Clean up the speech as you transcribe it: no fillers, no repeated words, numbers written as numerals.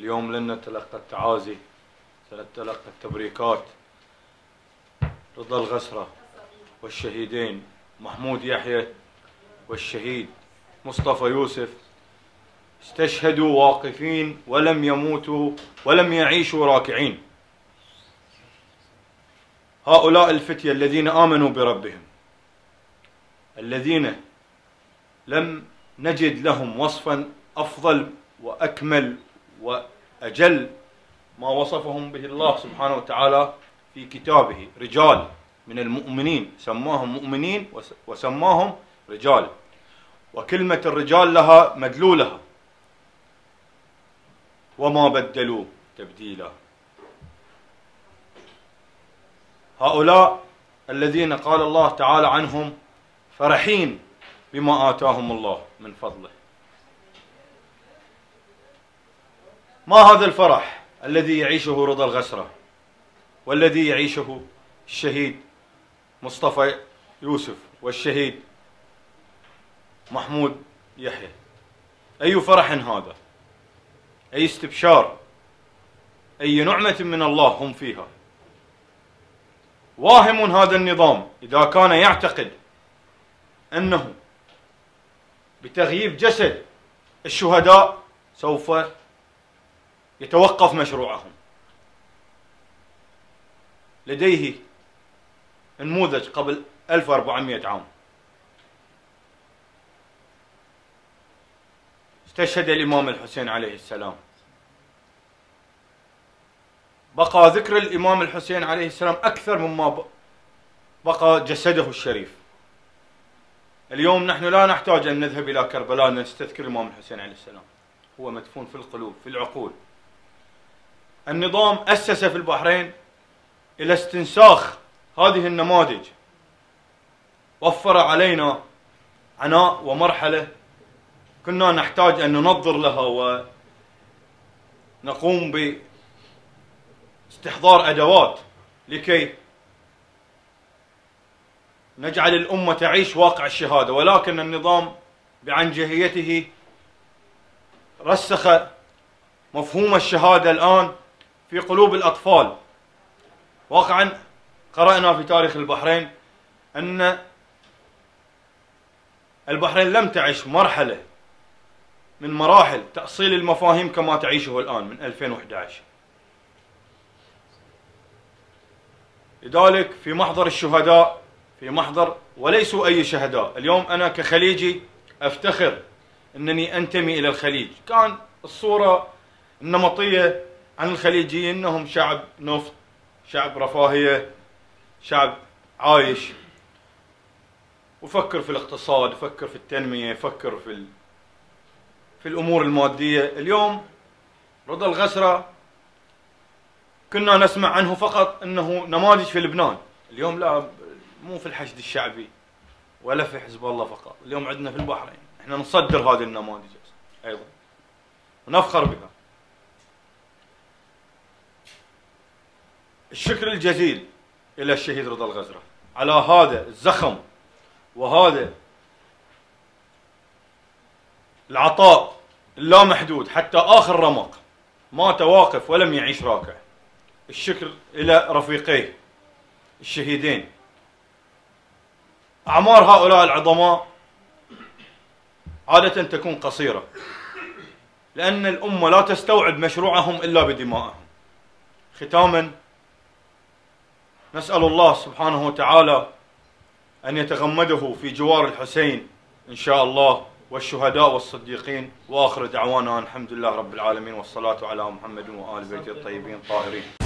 اليوم لن نتلقى التعازي، سنتلقى التبريكات. رضا الغسرة والشهيدين محمود يحيى والشهيد مصطفى يوسف استشهدوا واقفين ولم يموتوا ولم يعيشوا راكعين. هؤلاء الفتية الذين آمنوا بربهم، الذين لم نجد لهم وصفا أفضل وأكمل وأجل ما وصفهم به الله سبحانه وتعالى في كتابه، رجال من المؤمنين، سماهم مؤمنين وسماهم رجال، وكلمة الرجال لها مدلولها، وما بدلوا تبديلا. هؤلاء الذين قال الله تعالى عنهم فرحين بما آتاهم الله من فضله. ما هذا الفرح الذي يعيشه رضا الغسرة والذي يعيشه الشهيد مصطفى يوسف والشهيد محمود يحيى؟ أي فرح هذا؟ أي استبشار؟ أي نعمة من الله هم فيها؟ واهم هذا النظام إذا كان يعتقد أنه بتغييب جسد الشهداء سوف يتوقف مشروعهم. لديه نموذج قبل 1400 عام، استشهد الإمام الحسين عليه السلام، بقى ذكر الإمام الحسين عليه السلام أكثر مما بقى جسده الشريف. اليوم نحن لا نحتاج أن نذهب إلى كربلاء نستذكر الإمام الحسين عليه السلام، هو مدفون في القلوب في العقول. النظام أسس في البحرين إلى استنساخ هذه النماذج، وفر علينا عناء ومرحلة كنا نحتاج أن ننظر لها ونقوم باستحضار أدوات لكي نجعل الأمة تعيش واقع الشهادة. ولكن النظام بعنجهيته رسخ مفهوم الشهادة الآن في قلوب الأطفال. واقعا قرأنا في تاريخ البحرين أن البحرين لم تعش مرحلة من مراحل تأصيل المفاهيم كما تعيشه الآن من 2011. لذلك في محضر الشهداء، في محضر وليسوا أي شهداء. اليوم أنا كخليجي أفتخر أنني أنتمي إلى الخليج. كان الصورة النمطية عن الخليجيين أنهم شعب نفط، شعب رفاهية، شعب عايش وفكر في الاقتصاد، يفكر في التنمية، يفكر في الأمور المادية. اليوم رضا الغسرة كنا نسمع عنه فقط أنه نماذج في لبنان. اليوم لا، مو في الحشد الشعبي ولا في حزب الله فقط، اليوم عندنا في البحرين. احنا نصدر هذه النماذج أيضا ونفخر بها. الشكر الجزيل إلى الشهيد رضا الغسرة على هذا الزخم وهذا العطاء اللامحدود حتى آخر رمق، ما تواقف ولم يعيش راكع. الشكر إلى رفيقيه الشهيدين. أعمار هؤلاء العظماء عادة تكون قصيرة، لأن الأمة لا تستوعب مشروعهم إلا بدمائهم. ختاما، نسأل الله سبحانه وتعالى أن يتغمده في جوار الحسين إن شاء الله والشهداء والصديقين. وآخر دعوانا الحمد لله رب العالمين، والصلاة على محمد وآل بيته الطيبين الطاهرين.